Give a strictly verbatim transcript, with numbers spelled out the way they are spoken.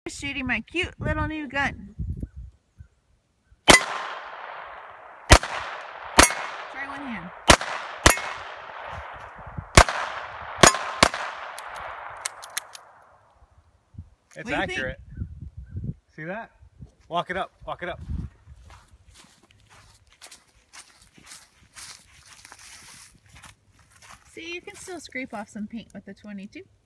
shooting my cute little new gun. Try one hand. It's accurate. See that? Walk it up, walk it up. See, you can still scrape off some paint with the twenty-two.